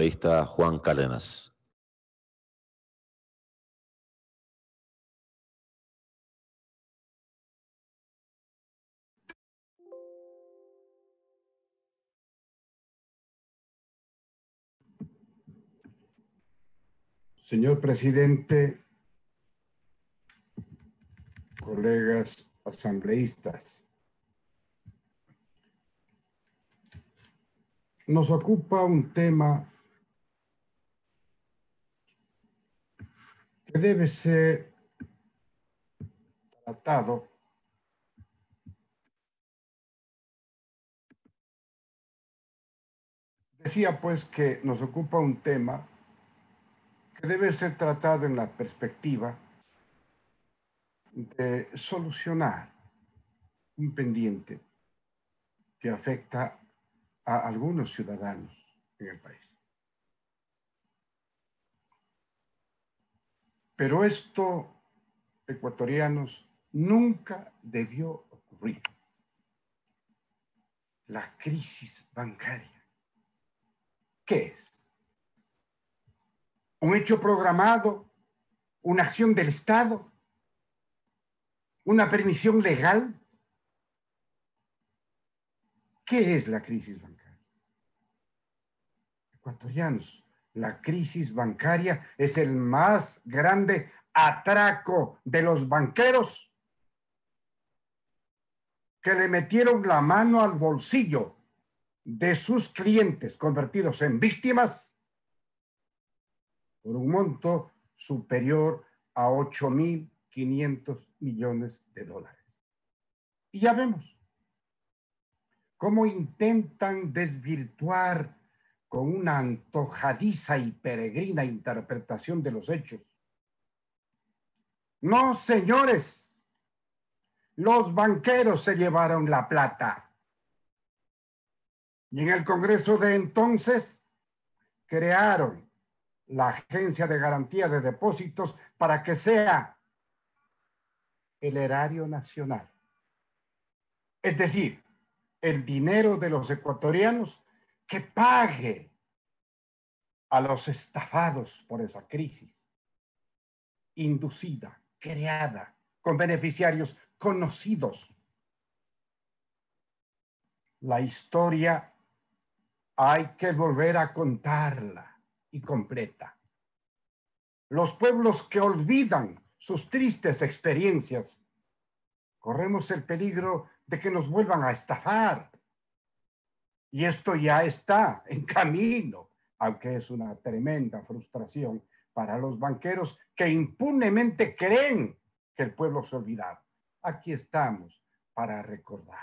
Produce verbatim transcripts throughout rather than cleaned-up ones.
asambleísta Juan Cárdenas. Señor presidente, colegas asambleístas, nos ocupa un tema que debe ser tratado Decía pues que nos ocupa un tema que debe ser tratado en la perspectiva de solucionar un pendiente que afecta a algunos ciudadanos en el país. Pero esto, ecuatorianos, nunca debió ocurrir. La crisis bancaria. ¿Qué es? ¿Un hecho programado? ¿Una acción del Estado? ¿Una permisión legal? ¿Qué es la crisis bancaria? Ecuatorianos, la crisis bancaria es el más grande atraco de los banqueros que le metieron la mano al bolsillo de sus clientes convertidos en víctimas por un monto superior a ocho mil quinientos millones de dólares. Y ya vemos cómo intentan desvirtuar con una antojadiza y peregrina interpretación de los hechos. No, señores, los banqueros se llevaron la plata. Y en el Congreso de entonces crearon la Agencia de Garantía de Depósitos para que sea el erario nacional. Es decir, el dinero de los ecuatorianos que pague a los estafados por esa crisis inducida, creada, con beneficiarios conocidos. La historia hay que volver a contarla y completa. Los pueblos que olvidan sus tristes experiencias, corremos el peligro de que nos vuelvan a estafar. Y esto ya está en camino, aunque es una tremenda frustración para los banqueros que impunemente creen que el pueblo se olvidará. Aquí estamos para recordar.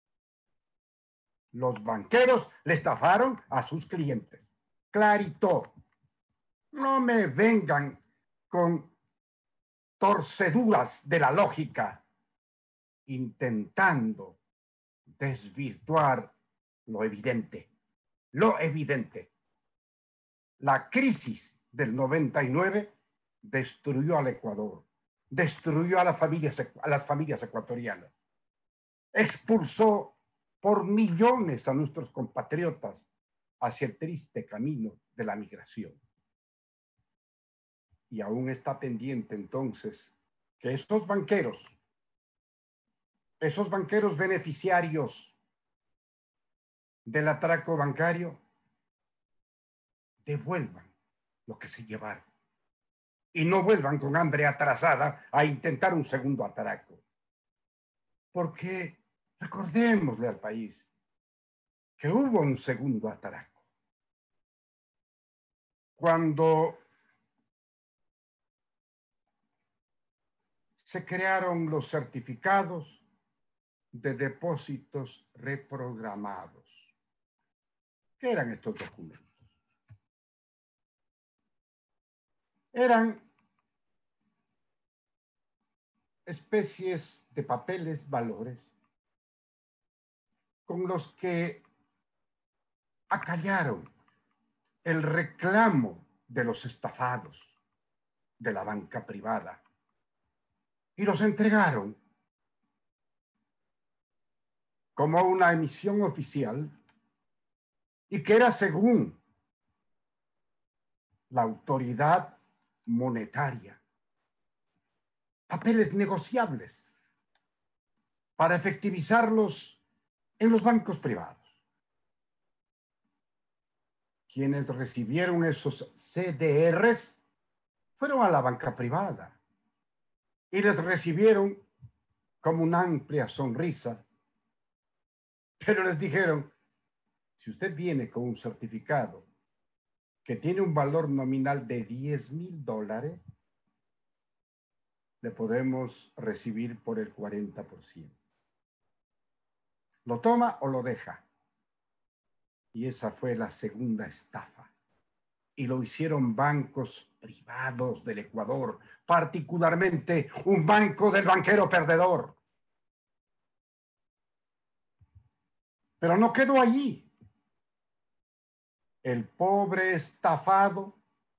Los banqueros le estafaron a sus clientes. Clarito. No me vengan con torceduras de la lógica, intentando desvirtuar lo evidente. Lo evidente. La crisis del noventa y nueve destruyó al Ecuador, destruyó a las familias, a las familias ecuatorianas, expulsó por millones a nuestros compatriotas hacia el triste camino de la migración. Y aún está pendiente entonces que esos banqueros, esos banqueros beneficiarios del atraco bancario, devuelvan lo que se llevaron y no vuelvan con hambre atrasada a intentar un segundo atraco. Porque recordémosle al país que hubo un segundo atraco. Cuando se crearon los certificados de depósitos reprogramados. ¿Qué eran estos documentos? Eran especies de papeles valores con los que acallaron el reclamo de los estafados de la banca privada y los entregaron como una emisión oficial y que era según la autoridad monetaria, papeles negociables para efectivizarlos en los bancos privados. Quienes recibieron esos C D Rs fueron a la banca privada y les recibieron como una amplia sonrisa, pero les dijeron, si usted viene con un certificado que tiene un valor nominal de diez mil dólares, le podemos recibir por el cuarenta por ciento. ¿Lo toma o lo deja? Y esa fue la segunda estafa. Y lo hicieron bancos privados del Ecuador, particularmente un banco del banquero perdedor. Pero no quedó allí. El pobre estafado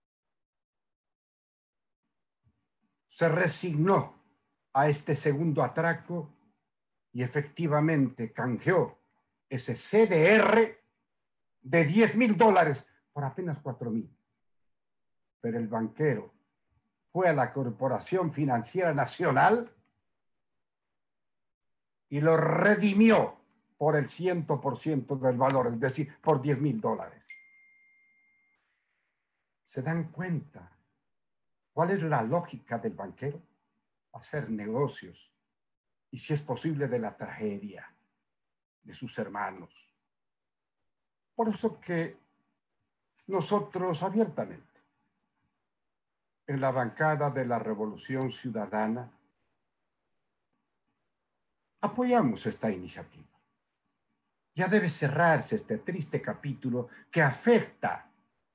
se resignó a este segundo atraco y efectivamente canjeó ese C D R de diez mil dólares por apenas cuatro mil. Pero el banquero fue a la Corporación Financiera Nacional y lo redimió por el cien por ciento del valor, es decir, por diez mil dólares. ¿Se dan cuenta cuál es la lógica del banquero? Hacer negocios y, si es posible, de la tragedia de sus hermanos. Por eso que nosotros abiertamente, en la bancada de la Revolución Ciudadana, apoyamos esta iniciativa. Ya debe cerrarse este triste capítulo que afecta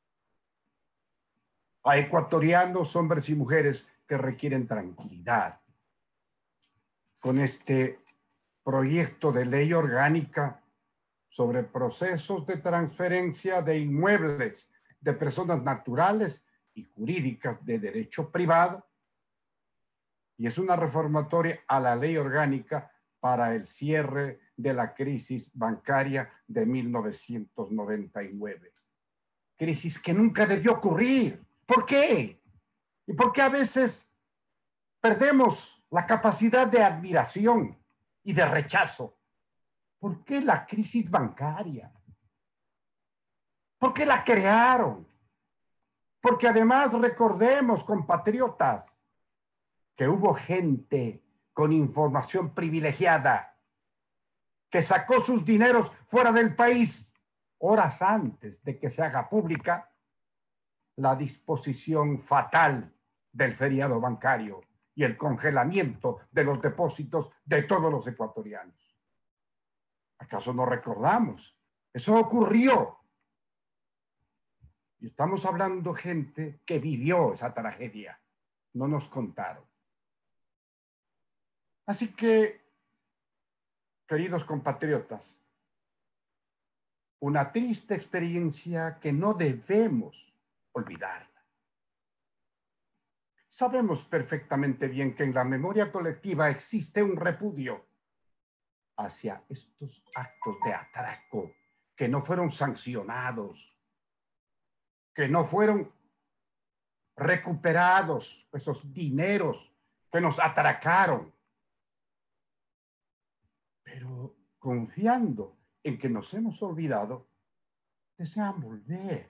a ecuatorianos, hombres y mujeres que requieren tranquilidad. Con este proyecto de ley orgánica sobre procesos de transferencia de inmuebles de personas naturales y jurídicas de derecho privado, y es una reformatoria a la ley orgánica para el cierre de la crisis bancaria de mil novecientos noventa y nueve. Crisis que nunca debió ocurrir. ¿Por qué? ¿Y por qué a veces perdemos la capacidad de admiración y de rechazo? ¿Por qué la crisis bancaria? ¿Por qué la crearon? Porque además recordemos, compatriotas, que hubo gente con información privilegiada que sacó sus dineros fuera del país horas antes de que se haga pública la disposición fatal del feriado bancario y el congelamiento de los depósitos de todos los ecuatorianos. ¿Acaso no recordamos? Eso ocurrió. Y estamos hablando gente que vivió esa tragedia. No nos contaron. Así que, queridos compatriotas, una triste experiencia que no debemos olvidarla. Sabemos perfectamente bien que en la memoria colectiva existe un repudio hacia estos actos de atraco que no fueron sancionados, que no fueron recuperados, esos dineros que nos atracaron. Pero confiando en que nos hemos olvidado, desean volver.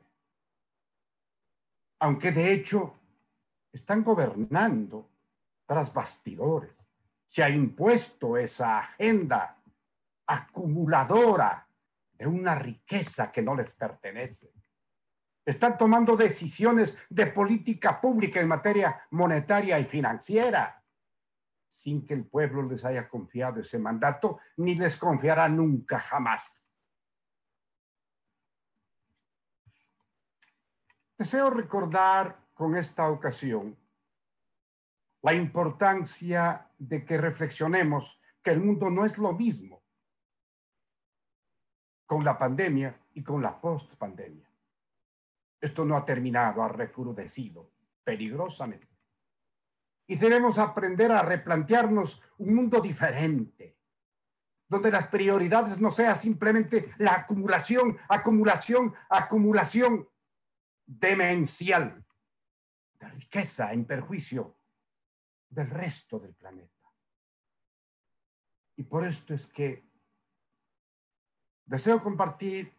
Aunque de hecho están gobernando tras bastidores. Se ha impuesto esa agenda acumuladora de una riqueza que no les pertenece. Están tomando decisiones de política pública en materia monetaria y financiera, sin que el pueblo les haya confiado ese mandato, ni les confiará nunca jamás. Deseo recordar con esta ocasión la importancia de que reflexionemos que el mundo no es lo mismo con la pandemia y con la post-pandemia. Esto no ha terminado, ha recrudecido peligrosamente. Y debemos aprender a replantearnos un mundo diferente, donde las prioridades no sean simplemente la acumulación, acumulación, acumulación, demencial de riqueza en perjuicio del resto del planeta. Y por esto es que deseo compartir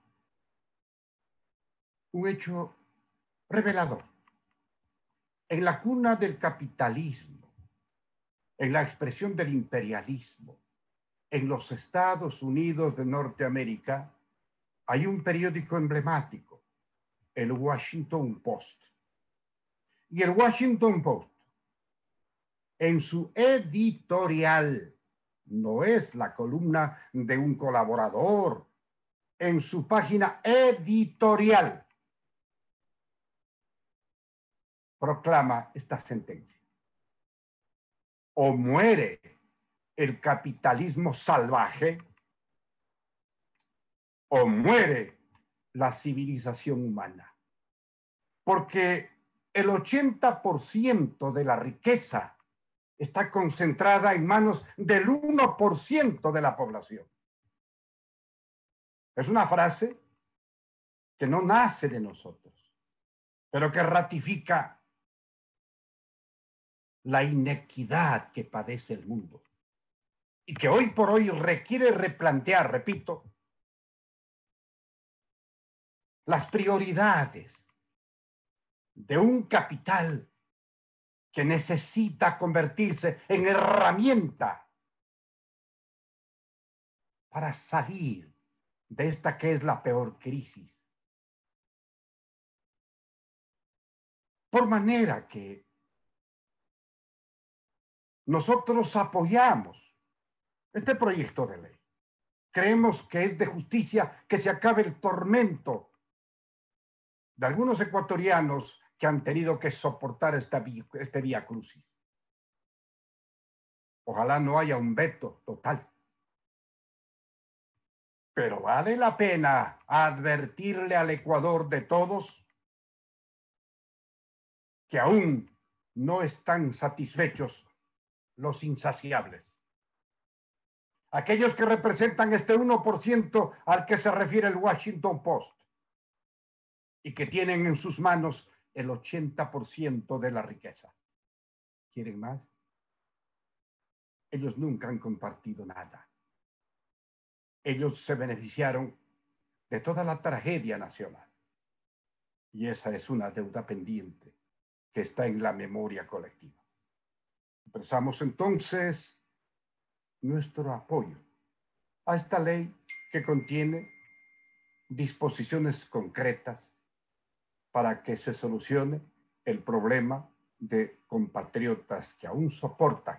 un hecho revelador. En la cuna del capitalismo, en la expresión del imperialismo, en los Estados Unidos de Norteamérica, hay un periódico emblemático, el Washington Post. Y el Washington Post, en su editorial, no es la columna de un colaborador, en su página editorial, proclama esta sentencia: o muere el capitalismo salvaje, o muere la civilización humana. Porque el ochenta por ciento de la riqueza está concentrada en manos del uno por ciento de la población. Es una frase que no nace de nosotros, pero que ratifica la inequidad que padece el mundo y que hoy por hoy requiere replantear, repito, las prioridades de un capital que necesita convertirse en herramienta para salir de esta que es la peor crisis. Por manera que nosotros apoyamos este proyecto de ley. Creemos que es de justicia que se acabe el tormento de algunos ecuatorianos que han tenido que soportar esta vía, este vía crucis. Ojalá no haya un veto total. Pero vale la pena advertirle al Ecuador de todos que aún no están satisfechos los insaciables. Aquellos que representan este uno por ciento al que se refiere el Washington Post y que tienen en sus manos el ochenta por ciento de la riqueza. ¿Quieren más? Ellos nunca han compartido nada. Ellos se beneficiaron de toda la tragedia nacional. Y esa es una deuda pendiente que está en la memoria colectiva. Expresamos entonces nuestro apoyo a esta ley que contiene disposiciones concretas para que se solucione el problema de compatriotas que aún soportan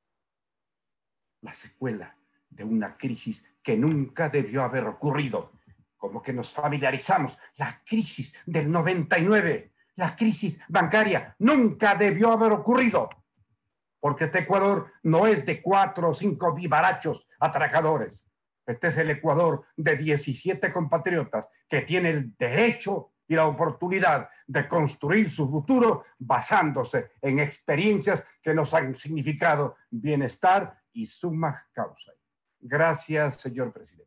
la secuela de una crisis que nunca debió haber ocurrido. Como que nos familiarizamos, la crisis del noventa y nueve, la crisis bancaria, nunca debió haber ocurrido, porque este Ecuador no es de cuatro o cinco vivarachos atracadores. Este es el Ecuador de diecisiete compatriotas que tiene el derecho y la oportunidad de construir su futuro basándose en experiencias que nos han significado bienestar y suma causa. Gracias, señor presidente.